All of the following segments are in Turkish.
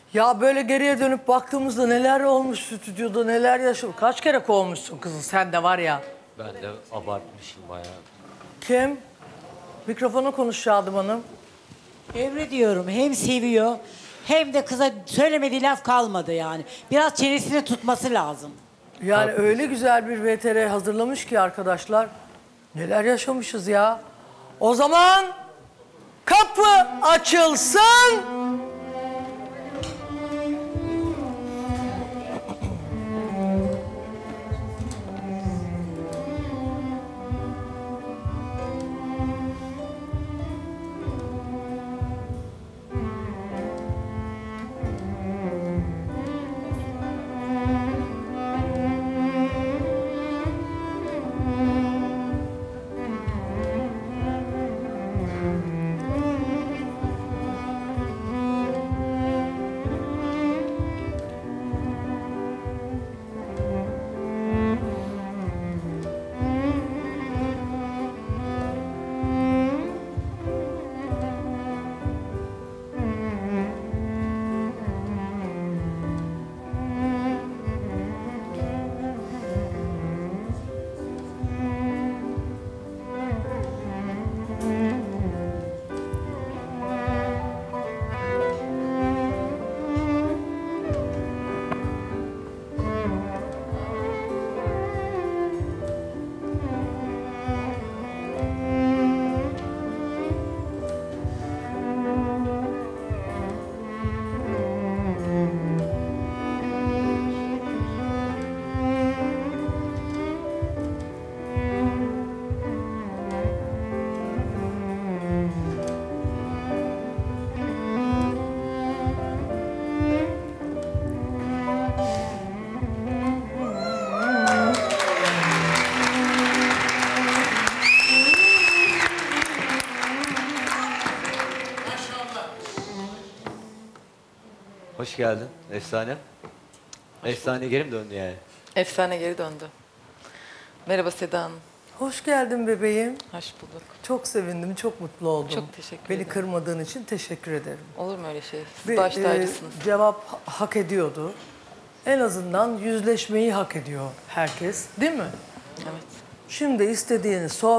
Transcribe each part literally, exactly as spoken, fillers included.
Ya böyle geriye dönüp baktığımızda neler olmuş stüdyoda, neler yaşamış. Kaç kere kovmuşsun kızım sen de var ya. Ben de abartmışım bayağı. Kim? Mikrofona konuş Şadım Hanım. Emre diyorum, hem seviyor hem de kıza söylemediği laf kalmadı yani. Biraz çenesini tutması lazım. Yani öyle güzel bir V T R hazırlamış ki arkadaşlar. Neler yaşamışız ya. O zaman kapı açılsın. Hoş geldin Efsane. Efsane geri mi döndü yani? Efsane geri döndü. Merhaba Seda Hanım. Hoş geldin bebeğim. Hoş bulduk. Çok sevindim, çok mutlu oldum. Çok teşekkür Beni ederim. kırmadığın için teşekkür ederim. Olur mu öyle şey? Siz Bir, baş e, tacısınız. cevap ha- hak ediyordu. En azından yüzleşmeyi hak ediyor herkes, değil mi? Evet. Şimdi istediğini sor.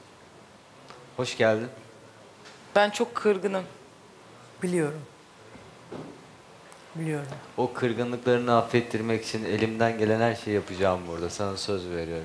Hoş geldin. Ben çok kırgınım. Biliyorum. Biliyorum. O kırgınlıklarını affettirmek için elimden gelen her şeyi yapacağım burada. Sana söz veriyorum.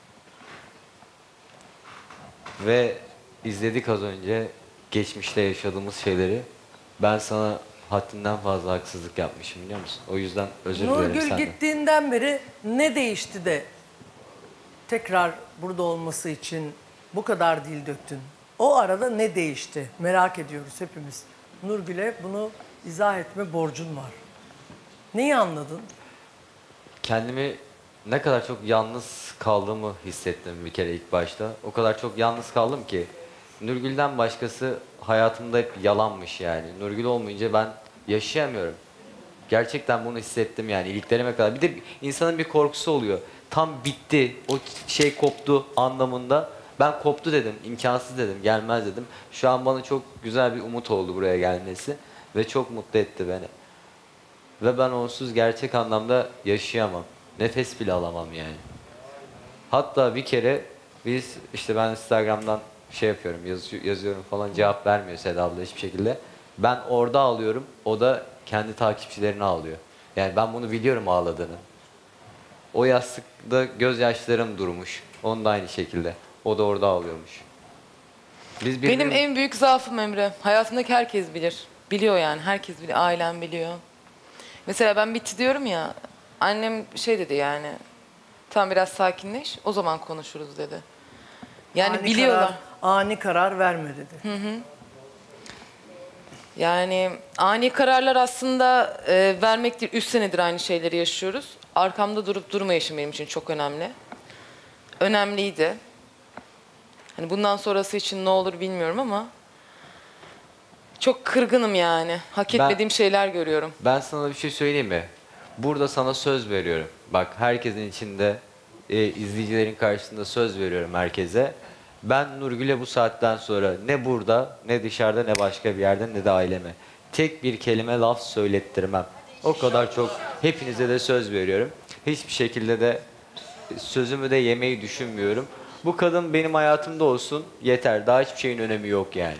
Ve izledik az önce geçmişte yaşadığımız şeyleri. Ben sana haddinden fazla haksızlık yapmışım biliyor musun? O yüzden özür dilerim Nurgül senden. gittiğinden beri ne değişti de tekrar burada olması için bu kadar dil döktün? O arada ne değişti? Merak ediyoruz hepimiz. Nurgül'e bunu izah etme borcun var. Neyi anladın? Kendimi ne kadar çok yalnız kaldığımı hissettim bir kere ilk başta. O kadar çok yalnız kaldım ki Nurgül'den başkası hayatımda hep yalanmış yani. Nurgül olmayınca ben yaşayamıyorum. Gerçekten bunu hissettim yani iliklerime kadar. Bir de insanın bir korkusu oluyor. Tam bitti, o şey koptu anlamında. Ben koptu dedim, imkansız dedim, gelmez dedim. Şu an bana çok güzel bir umut oldu buraya gelmesi. Ve çok mutlu etti beni. Ve ben onsuz gerçek anlamda yaşayamam. Nefes bile alamam yani. Hatta bir kere biz işte ben Instagram'dan şey yapıyorum, yaz, yazıyorum falan cevap vermiyor Seda abla hiçbir şekilde. Ben orada ağlıyorum, o da kendi takipçilerini ağlıyor. Yani ben bunu biliyorum ağladığını. O yastıkta gözyaşlarım durmuş. Onun da aynı şekilde. O da orada ağlıyormuş. Biz Benim birbirimiz... en büyük zaafım Emre. Hayatımdaki herkes bilir. Biliyor yani. Herkes biliyor. Ailem biliyor. Mesela ben bitti diyorum ya. Annem şey dedi yani. Tam biraz sakinleş. O zaman konuşuruz dedi. Yani ani biliyorlar. Karar, ani karar verme dedi. Hı hı. Yani ani kararlar aslında e, vermek değil. Üç senedir aynı şeyleri yaşıyoruz. Arkamda durup durmayışım benim için çok önemli. Önemliydi. Hani bundan sonrası için ne olur bilmiyorum ama çok kırgınım yani. Hak etmediğim Ben- şeyler görüyorum. Ben sana bir şey söyleyeyim mi? Burada sana söz veriyorum. Bak herkesin içinde, e, izleyicilerin karşısında söz veriyorum herkese. Ben Nurgül'e bu saatten sonra ne burada, ne dışarıda, ne başka bir yerde, ne de aileme tek bir kelime laf söylettirmem. O kadar çok, hepinize de söz veriyorum. Hiçbir şekilde de sözümü de yemeyi düşünmüyorum. Bu kadın benim hayatımda olsun yeter. Daha hiçbir şeyin önemi yok yani.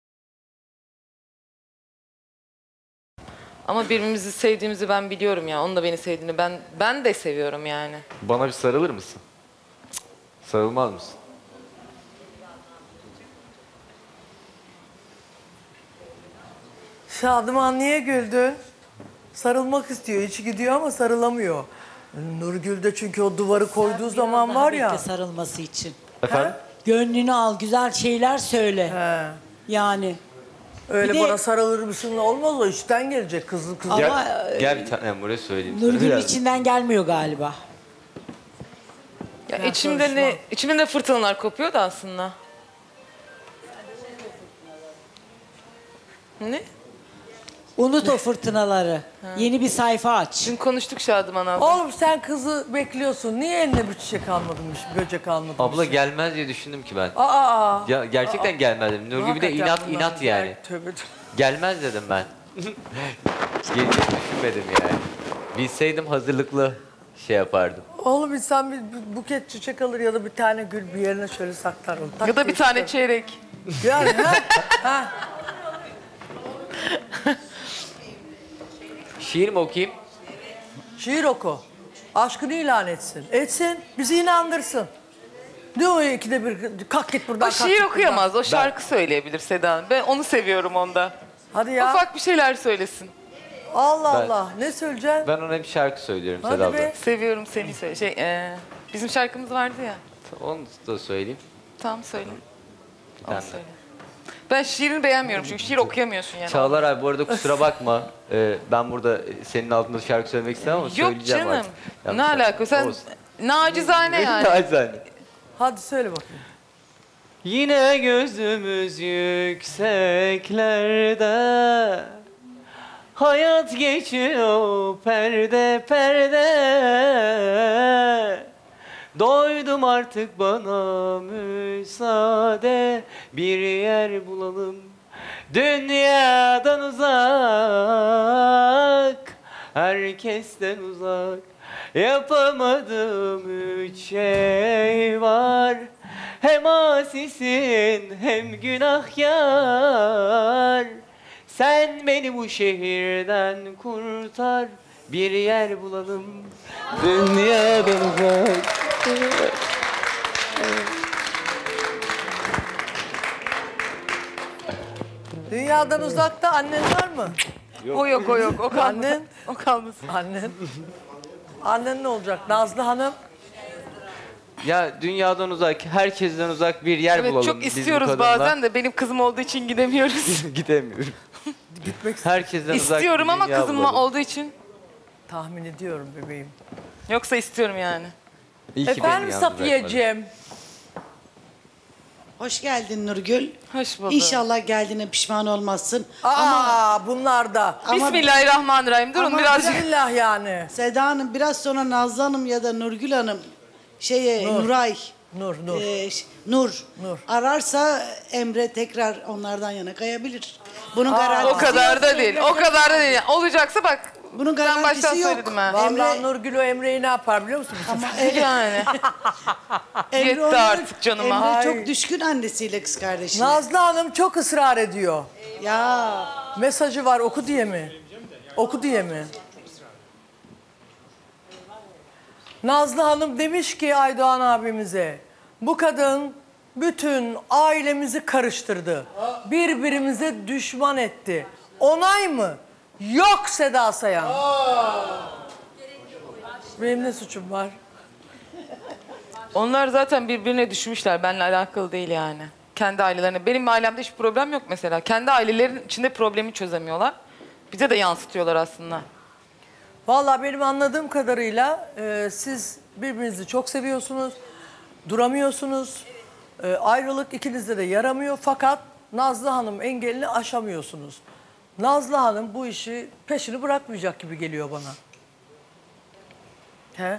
Ama birbirimizi sevdiğimizi ben biliyorum ya. Onun da beni sevdiğini ben ben de seviyorum yani. Bana bir sarılır mısın? Cık, sarılmaz mısın? Şadıman niye güldün? Sarılmak istiyor, içi gidiyor ama sarılamıyor. Nurgül de çünkü o duvarı koyduğu zaman Biraz daha var bekle ya. sarılması için. Efendim? Gönlünü al, güzel şeyler söyle. He. Yani. Öyle Bir de- bana sarılır mısın olmaz, o içten gelecek kızıl kızıl. Ama Gel, e, gel bir tane buraya söyleyeyim. sana Nurgül'ün biraz. içinden gelmiyor galiba. Ya Ya içimde ne konuşma. içimde ne fırtınalar kopuyor da aslında. Ne? Unut o fırtınaları. Yeni bir sayfa aç. Dün konuştuk Şadıman abla. Oğlum sen kızı bekliyorsun. Niye eline bir çiçek almadınmış, böcek almadınmış? Abla gelmez diye düşündüm ki ben. Aa. Ya gerçekten gelmez dedim. Nurgül bir de Hakikaten inat bunlar inat güzel. yani. Tövbe tövbe. Gelmez dedim ben. Geleceğini düşünmedim yani. Bilseydim hazırlıklı şey yapardım. Oğlum insan bir, bir buket çiçek alır ya da bir tane gül bir yerine şöyle saklar onu. Tak Ya da bir diye tane çıkar. çeyrek. Yani ha? ha. Şiir mi okuyayım? Şiir oku. Aşkını ilan etsin. Etsin. Bizi inandırsın. Ne o ikide bir kalk git buradan O kalk şiir git buradan. okuyamaz. O şarkı söyleyebilir Seda Hanım. Ben onu seviyorum onda. Hadi ya. Ufak bir şeyler söylesin. Allah Ben- Allah. Ne söyleyeceksin? Ben ona hep şarkı söylüyorum Hadi Seda abla. be. Seviyorum seni söyle. Şey, eee, bizim şarkımız vardı ya. Onu da söyleyeyim. Tamam söyle. Bir Onu tane. söyle. Ben şiirini beğenmiyorum çünkü şiir okuyamıyorsun yani. Çağlar abi bu arada kusura bakma. Ee, ben burada senin altında şarkı söylemek istemem ama Yok söyleyeceğim canım. artık. Ne Yanlış alaka? Sen olsun. nacizane yani. Nacizane. Hadi söyle bakayım. Yine gözümüz yükseklerde, hayat geçiyor perde perde. Doydum artık, bana müsaade, bir yer bulalım dünyadan uzak, herkesten uzak. Yapamadığım üç şey var, hem asisin hem günahkar. Sen beni bu şehirden kurtar, bir yer bulalım dünyadan uzak. Dünyadan uzakta annen var mı? O yok o yok. O kalmasın. Annen? O kalmasın. Annen. Annen ne olacak? Nazlı Hanım. Ya dünyadan uzak, herkesten uzak bir yer Evet bulalım. çok biz bu istiyoruz kadınla. bazen de benim kızım olduğu için gidemiyoruz. Gidemiyorum. Gitmek istiyorum. Herkesten uzak İstiyorum bir ama dünya kızım bulalım. olduğu için. Tahmin ediyorum bebeğim. Yoksa istiyorum yani. İyi ki beni Efendim yalnız bırakmadın. Safiyeciğim. Hoş geldin Nurgül. Hoş bulduk. İnşallah geldiğine pişman olmazsın. Aa Ama bunlar da. ama Bismillahirrahmanirrahim. Durun Ama birazcık. Bismillah yani. Seda Hanım biraz sonra Nazlı Hanım ya da Nurgül Hanım şeye Nur. Nuray Nur, Nur. e, ş- Nur, Nur. ararsa Emre tekrar onlardan yana kayabilir. Bunun O garantisi kadar da yok. değil. O kadar da değil. Olacaksa bak. Bunun Ben baştan garantisi yok. söyledim ha. Vallahi Emre- Nurgül o Emre'yi ne yapar biliyor musun? Ama Yani. Emre Yetti ona- artık canıma. Emre Ay. çok düşkün annesiyle kız kardeşine. Nazlı Hanım çok ısrar ediyor. Ya Mesajı var, oku diye mi? Oku diye mi? Nazlı Hanım demiş ki Aydoğan abimize, bu kadın bütün ailemizi karıştırdı. Birbirimize düşman etti. Onay mı? Yok Seda Sayan. Benim ne suçum var? Onlar zaten birbirine düşmüşler. Benimle alakalı değil yani. Kendi ailelerine. Benim ailemde hiç problem yok mesela. Kendi ailelerin içinde problemi çözemiyorlar. Bize de yansıtıyorlar aslında. Vallahi benim anladığım kadarıyla e, siz birbirinizi çok seviyorsunuz, duramıyorsunuz. E, ayrılık ikinizde de yaramıyor fakat Nazlı Hanım engelini aşamıyorsunuz. Nazlı Hanım bu işi peşini bırakmayacak gibi geliyor bana. He?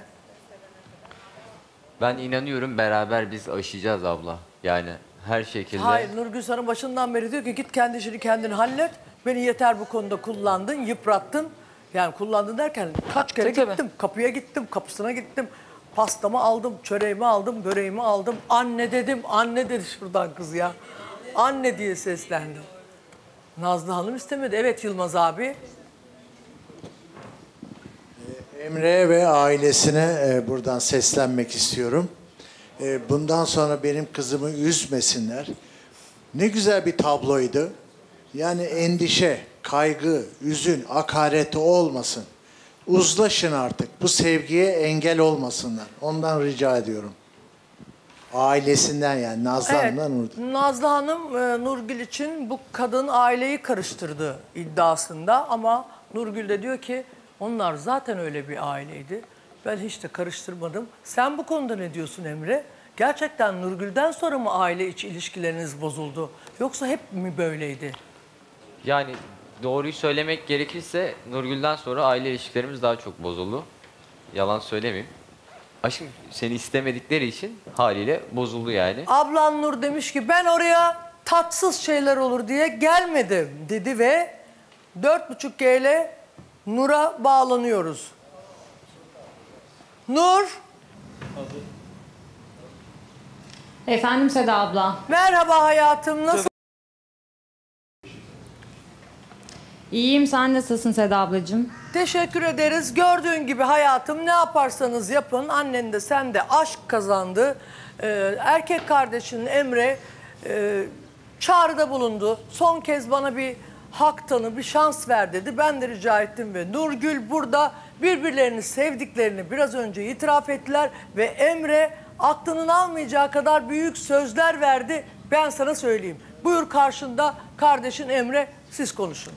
Ben inanıyorum beraber biz aşacağız abla. Yani her şekilde. Hayır, Nurgül Hanım başından beri diyor ki git kendi işini kendin hallet. Beni yeter bu konuda kullandın, yıprattın. Yani kullandın derken kaç kere Tabii, tabii. gittim. Kapıya gittim, kapısına gittim. Pastamı aldım, çöreğimi aldım, böreğimi aldım. Anne dedim, anne dedi şuradan kız ya. Anne diye seslendim. Nazlı Hanım istemedi. Evet Yılmaz abi. Emre ve ailesine e, buradan seslenmek istiyorum. E, bundan sonra benim kızımı üzmesinler. Ne güzel bir tabloydu. Yani endişe, kaygı, üzün, hakaret olmasın. Uzlaşın artık. Bu sevgiye engel olmasınlar. Ondan rica ediyorum. Ailesinden yani Nazlı Evet, Hanım'dan Nur'dan. Nazlı Hanım e, Nurgül için bu kadın aileyi karıştırdı iddiasında ama Nurgül de diyor ki onlar zaten öyle bir aileydi. Ben hiç de karıştırmadım. Sen bu konuda ne diyorsun Emre? Gerçekten Nurgül'den sonra mı aile içi ilişkileriniz bozuldu? Yoksa hep mi böyleydi? Yani doğruyu söylemek gerekirse Nurgül'den sonra aile ilişkilerimiz daha çok bozuldu. Yalan söylemeyeyim. Aşkım seni istemedikleri için haliyle bozuldu yani. Ablan Nur demiş ki ben oraya tatsız şeyler olur diye gelmedim dedi ve dört buçuk G ile Nur'a bağlanıyoruz. Nur, Efendim Seda abla. merhaba hayatım, nasıl? İyiyim, sen nasılsın Seda ablacığım? Teşekkür ederiz. Gördüğün gibi hayatım ne yaparsanız yapın. Annen de sen de aşk kazandı. Ee, erkek kardeşin Emre e, çağrıda bulundu. Son kez bana bir hak tanı, bir şans ver dedi. Ben de rica ettim ve Nurgül burada birbirlerini sevdiklerini biraz önce itiraf ettiler. Ve Emre aklının almayacağı kadar büyük sözler verdi. Ben sana söyleyeyim. Buyur karşında kardeşin Emre, siz konuşun.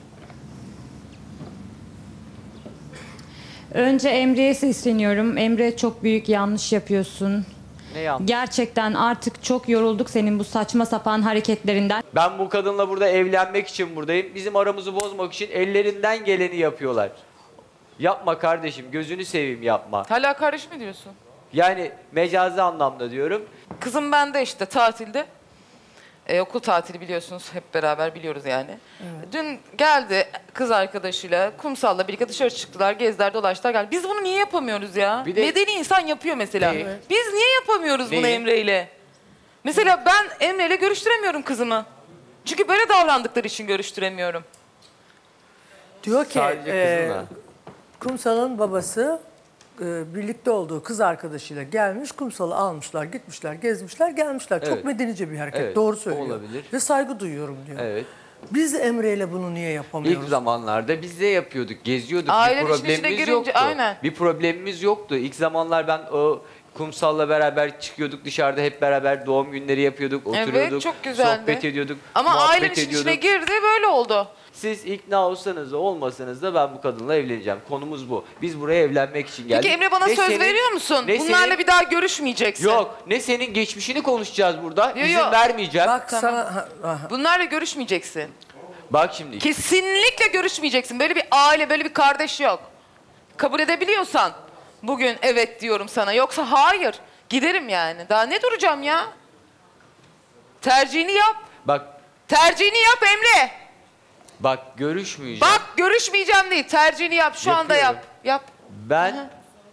Önce Emre'ye sesleniyorum. Emre, çok büyük yanlış yapıyorsun. Ne yanlış? Gerçekten artık çok yorulduk senin bu saçma sapan hareketlerinden. Ben bu kadınla burada evlenmek için buradayım. Bizim aramızı bozmak için ellerinden geleni yapıyorlar. Yapma kardeşim, gözünü seveyim yapma. Hala kardeş mi diyorsun? Yani mecazi anlamda diyorum. Kızım bende işte tatilde. Ee, okul tatili biliyorsunuz, hep beraber biliyoruz yani. Dün geldi kız arkadaşıyla, kumsalla birlikte dışarı çıktılar, gezdiler, dolaştılar, geldi. Biz bunu niye yapamıyoruz ya? Bir de- Medeni insan yapıyor mesela. Neyi? Biz niye yapamıyoruz bunu Neyi? Emre'yle? Mesela ben Emre'yle görüştüremiyorum kızımı. Çünkü böyle davrandıkları için görüştüremiyorum. Diyor ki Sadece e, kızınla. Kumsal'ın babası e, birlikte olduğu kız arkadaşıyla gelmiş. Kumsal'ı almışlar, gitmişler, gezmişler, gelmişler. Çok Evet. medenice bir hareket. Evet, Doğru o söylüyor. olabilir. Ve saygı duyuyorum diyor. Evet. Biz Emre'yle bunu niye yapamıyoruz? İlk zamanlarda biz de yapıyorduk, geziyorduk. Ailenin bir işin içine problemimiz girince- yoktu. aynen. Bir problemimiz yoktu. İlk zamanlar ben o kumsalla beraber çıkıyorduk dışarıda, hep beraber doğum günleri yapıyorduk, oturuyorduk, Evet, çok güzeldi. sohbet ediyorduk, Ama muhabbet ailenin işin içine ediyorduk. girdi, böyle oldu. Siz ikna olsanız da olmasanız da ben bu kadınla evleneceğim. Konumuz bu. Biz buraya evlenmek için geldik. Peki Emre, bana Ne söz senin- veriyor musun? ne Bunlarla senin- bir daha görüşmeyeceksin. Yok. Ne senin geçmişini konuşacağız burada. Yo, İzin yo. vermeyeceğim. Bak Bak, sana... ha, ha. Bunlarla görüşmeyeceksin. şimdi. Kesinlikle görüşmeyeceksin. Böyle bir aile, böyle bir kardeş yok. Kabul edebiliyorsan bugün evet diyorum sana. Yoksa hayır. Giderim yani. Daha ne duracağım ya? Tercihini yap. Bak, Tercihini yap Emre. bak görüşmeyeceğim. Bak, görüşmeyeceğim değil. Tercihini yap. Şu anda yap. Yapıyorum. Yap. Ben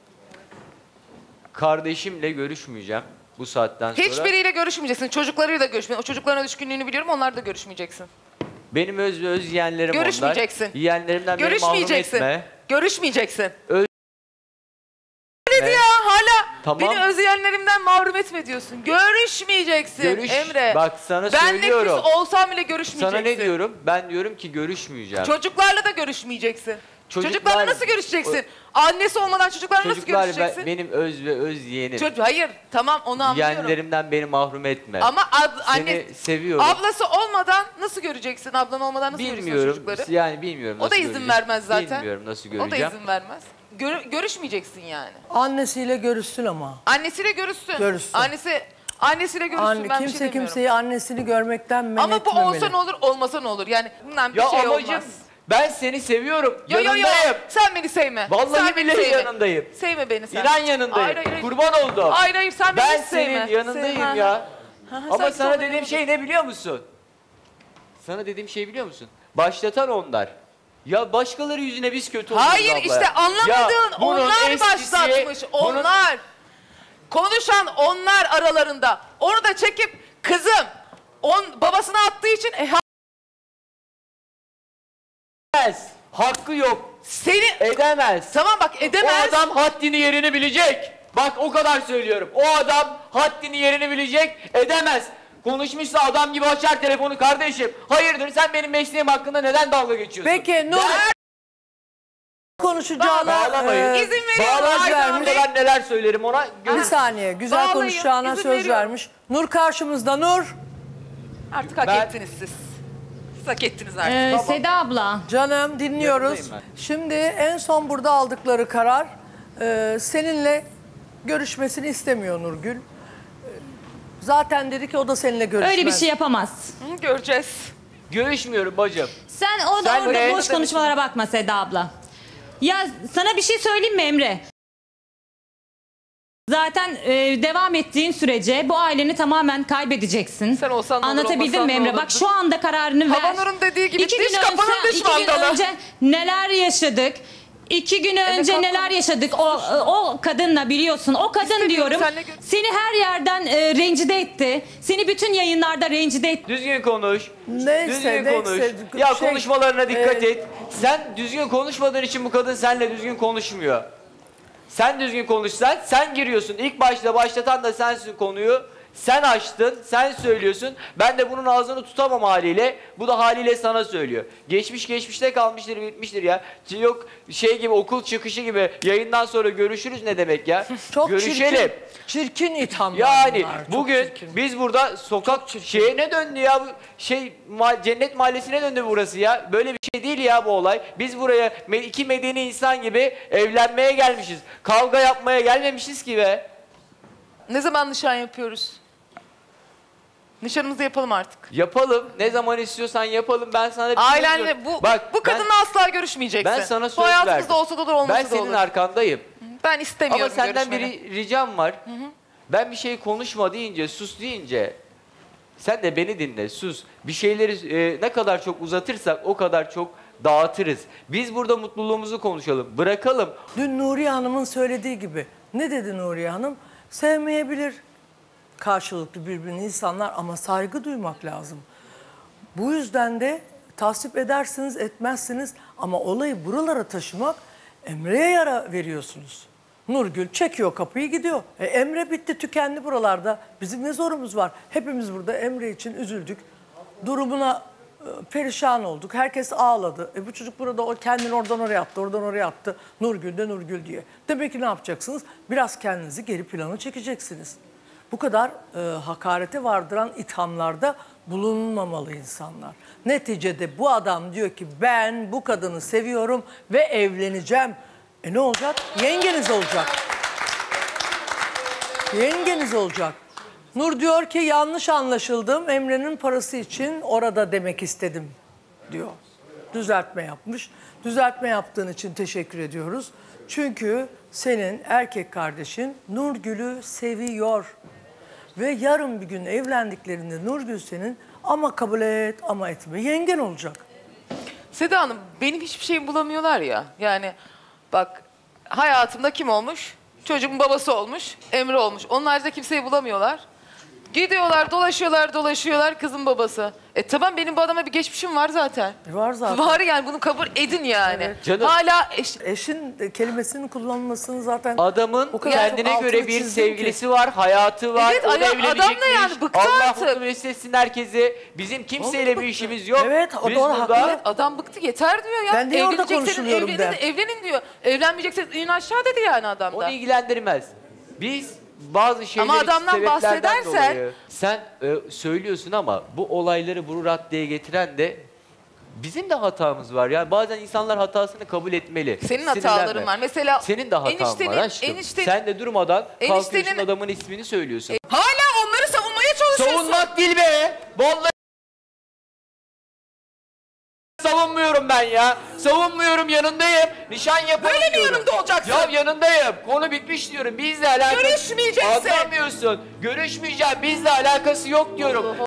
kardeşimle görüşmeyeceğim bu saatten sonra. Hiçbiriyle görüşmeyeceksin. Çocuklarıyla da görüşmeyeceksin. O çocukların düşkünlüğünü biliyorum. Onlarla da görüşmeyeceksin. Benim öz ve öz yeğenlerim onlar. Görüşmeyeceksin. Yeğenlerimden beni mahrum Görüşmeyeceksin. etme. Görüşmeyeceksin. Öz- Dedi ya, hala Tamam. beni özleyenlerimden mahrum etme diyorsun. Görüşmeyeceksin Görüş- Emre. Bak sana Benle söylüyorum. küs olsam bile görüşmeyeceksin. Sana ne diyorum? Ben diyorum ki görüşmeyeceğim. Çocuklarla da görüşmeyeceksin. Çocuklar- Çocuklarla nasıl görüşeceksin? Annesi olmadan çocuklarla nasıl Çocuklar görüşeceksin? be- benim öz ve öz yeğenim. Çocuk, hayır, tamam, onu anlıyorum. Yeğenlerimden beni mahrum etme. Ama ab- Seni anne, seviyorum. ablası olmadan nasıl göreceksin? Ablan olmadan nasıl göreceksin Bilmiyorum. çocukları? Yani bilmiyorum O nasıl da izin göreceğim. vermez zaten. Bilmiyorum nasıl O da göreceğim. izin vermez. Gör- görüşmeyeceksin yani. Annesiyle görüşsün ama. Annesiyle görüşsün. Görüşsün. Annesi annesiyle görüşsün, Anne, ben bir kimse şey demiyorum. kimseyi annesini görmekten men Ama bu etmemeli. olsa ne olur, olmasa ne olur? Yani bundan bir Ya şey amacım olmaz. ben seni seviyorum. Yo yo yo, Yanındayım. sen beni sevme. Vallahi sen beni billahi sevme. yanındayım. Sevme beni sen. İnan yanındayım. Hayır, hayır, hayır. Kurban oldum. Hayır hayır, sen beni Ben hiç sevme. senin yanındayım Sevme. ya. Ha, ha, Ama sen sana çok dediğim yanımda- şey ne biliyor musun? Sana dediğim şey biliyor musun? Başlatan onlar. Ya başkaları yüzüne biz kötü oluyoruz Hayır abla işte ya. anlamadığın Ya bunun onlar eskisi, başlatmış. bunun- Onlar. Konuşan onlar aralarında. Onu da çekip kızım on, babasına attığı için e, ha- Edemez. Hakkı yok. seni Edemez. tamam bak O edemez. adam haddini yerini bilecek. Bak o kadar söylüyorum. O adam haddini yerini bilecek. Edemez. Konuşmuşsa adam gibi açar telefonu kardeşim. Hayırdır sen benim mesleğim hakkında neden dalga geçiyorsun? Peki Nur konuşacağına Bağlamayın. e, İzin veriyorum söz Aydan vermiş. Bey. Ben neler söylerim ona. Bir Görün. saniye güzel Bağlayın, konuşacağına izin söz veriyorum. vermiş. Nur karşımızda Nur. Artık hak Ben- ettiniz siz. Siz hak ettiniz artık. Ee, Seda abla. Canım dinliyoruz. Yanındayım Şimdi en son burada aldıkları karar e, seninle görüşmesini istemiyor Nurgül. E, Zaten dedi ki o da seninle görüşmez. Öyle bir şey yapamaz. Hı, göreceğiz. Görüşmüyorum bacım. Sen o da Sen orada ne? boş konuşmalara bakma Seda abla. Ya sana bir şey söyleyeyim mi Emre? Zaten e, devam ettiğin sürece bu aileni tamamen kaybedeceksin. Sen olsan ne olur, Anlatabildim olmasan mi ne Emre? olurdu? Bak şu anda kararını ver. Havanur'un dediği gibi İki diş gün kapanın önce- diş iki gün mandalı. önce neler yaşadık? İki gün önce kalk- neler yaşadık? O o kadınla biliyorsun. O kadın İstemiyorum, diyorum. seninle gör- Seni her yerden e, rencide etti. Seni bütün yayınlarda rencide etti. Düzgün konuş. Neyse, düzgün neyse. konuş. Şey, Ya konuşmalarına dikkat e, et. Sen düzgün konuşmadığın için bu kadın seninle düzgün konuşmuyor. Sen düzgün konuşsan sen giriyorsun. İlk başta başlatan da sensin konuyu. Sen açtın, sen söylüyorsun. Ben de bunun ağzını tutamam haliyle. Bu da haliyle sana söylüyor. Geçmiş geçmişte kalmıştır, bitmiştir ya. Yok şey gibi okul çıkışı gibi yayından sonra görüşürüz ne demek ya? Çok Görüşelim. çirkin, çirkin ithamlar Yani bunlar, çok bugün çirkin. biz burada sokak şeye ne döndü ya bu şey ma- cennet mahallesine döndü burası ya. Böyle bir şey değil ya bu olay. Biz buraya me- iki medeni insan gibi evlenmeye gelmişiz. Kavga yapmaya gelmemişiz ki be. Ne zaman nişan yapıyoruz? Nişanımızı yapalım artık. Yapalım. Ne zaman istiyorsan yapalım. Ben sana bir şey Ailenle söylüyorum. bu Bak, bu ben- kadınla asla görüşmeyeceksin. ben sana söz Bu hayatımızda verdim. olsa da olur, olmasa Ben da senin olur. arkandayım. Ben istemiyorum Ama senden görüşmeni. bir ricam var. Ben bir şey konuşma deyince, sus deyince sen de beni dinle, sus. Bir şeyleri e, ne kadar çok uzatırsak o kadar çok dağıtırız. Biz burada mutluluğumuzu konuşalım. Bırakalım. Dün Nuriye Hanım'ın söylediği gibi. Ne dedi Nuriye Hanım? Sevmeyebilir karşılıklı birbirini insanlar ama saygı duymak lazım. Bu yüzden de tasvip edersiniz, etmezsiniz ama olayı buralara taşımak Emre'ye yara veriyorsunuz. Nurgül çekiyor kapıyı gidiyor. E, Emre bitti, tükendi buralarda. Bizim ne zorumuz var? Hepimiz burada Emre için üzüldük. Durumuna e, perişan olduk. Herkes ağladı. E, bu çocuk burada o kendini oradan oraya attı, oradan oraya attı. Nurgül de Nurgül diye. Demek ki ne yapacaksınız? Biraz kendinizi geri plana çekeceksiniz. Bu kadar e, hakarete vardıran ithamlarda bulunmamalı insanlar. Neticede bu adam diyor ki ben bu kadını seviyorum ve evleneceğim. E ne olacak? Yengeniz olacak. Yengeniz olacak. Nur diyor ki yanlış anlaşıldım. Emre'nin parası için orada demek istedim diyor. Düzeltme yapmış. Düzeltme yaptığın için teşekkür ediyoruz. Çünkü senin erkek kardeşin Nurgül'ü seviyor. Ve yarın bir gün evlendiklerinde Nurgül senin ama kabul et ama etme yengen olacak. Seda Hanım benim hiçbir şeyimi bulamıyorlar ya. Yani bak hayatımda kim olmuş? Çocuğumun babası olmuş, Emre olmuş. Onun haricinde kimseyi bulamıyorlar. Gidiyorlar, dolaşıyorlar, dolaşıyorlar kızın babası. E tamam benim bu adama bir geçmişim var zaten. E var zaten. Var yani bunu kabul edin yani. Evet. Canım. Hala eş... Eşin de kelimesinin kullanılmasını zaten... Adamın O kadar çok kendine altını göre bir çizdim ki. sevgilisi var, hayatı var. Evet, o da adam- evlenecekmiş. adam da yani bıktı Allah artık. mutlu mesut etsin herkesi. Bizim kimseyle bir işimiz yok. Evet, o Biz doğru, burada haklı. Adam bıktı yeter diyor ya. Ben niye orada Evlenecekseniz konuşuluyorum evlenin, der. evlenin diyor. Evlenmeyecekseniz inin aşağı dedi yani adam da. onu ilgilendirmez. Biz bazı şeyleri Ama adamdan sebeplerden bahsedersen- dolayı sen e, söylüyorsun ama bu olayları bu raddeye getiren de bizim de hatamız var. Yani bazen insanlar hatasını kabul etmeli. Senin Sinirlenme. hataların var. Mesela Senin de hatan eniştenin- var aşkım. enişte- Sen de durmadan kalkıyorsun eniştenin- adamın ismini söylüyorsun. Hala onları savunmaya çalışıyorsun. Savunmak değil be. Vallahi savunmuyorum ben ya. Savunmuyorum, yanındayım. Nişan yapalım Böyle mi diyorum. yanımda olacaksın? Ya yanındayım. Konu bitmiş diyorum. Bizle alakası... Görüşmeyeceksin. Anlamıyorsun. Görüşmeyeceğim. Bizle alakası yok diyorum.